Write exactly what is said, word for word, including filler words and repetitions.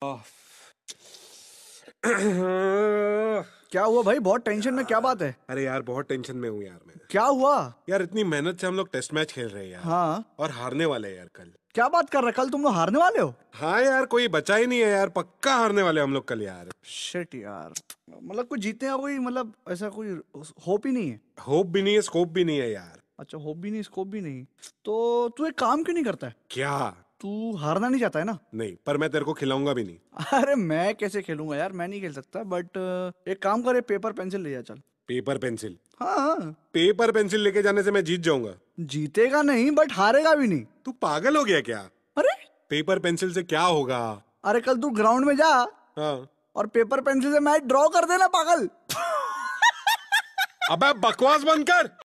क्या हुआ भाई? बहुत टेंशन में, क्या बात है? अरे यार बहुत टेंशन में हूँ यार मैं। क्या हुआ? यार इतनी मेहनत से हम लोग टेस्ट मैच खेल रहे हैं यार। हाँ। और हारने वाले हैं यार कल। क्या बात कर रहे? कल तुम लोग हारने वाले हो? हाँ यार कोई बचा ही नहीं है यार, पक्का हारने वाले हम लोग कल यार। शिट यार, मतलब कुछ जीतने का कोई, मतलब ऐसा कोई होप ही नहीं है? होप भी नहीं है, स्कोप भी नहीं है यार। अच्छा, होप भी नहीं, स्कोप भी नहीं, तो तू एक काम क्यों नहीं करता है? क्या? तू हारना नहीं चाहता है ना? नहीं, पर मैं तेरे को खिलाऊंगा भी नहीं। अरे मैं कैसे खेलूंगा यार, मैं नहीं खेल सकता, बट एक काम करे, पेपर पेंसिल ले जा चल। Paper pencil? हाँ हाँ। पेपर पेंसिल लेके जाने से मैं जीत जाऊंगा? जीतेगा नहीं, बट हारेगा भी नहीं। तू पागल हो गया क्या? अरे पेपर पेंसिल से क्या होगा? अरे कल तू ग्राउंड में जा हाँ। और पेपर पेंसिल से मैच ड्रॉ कर देना, पागल। अबे बकवास बंद कर।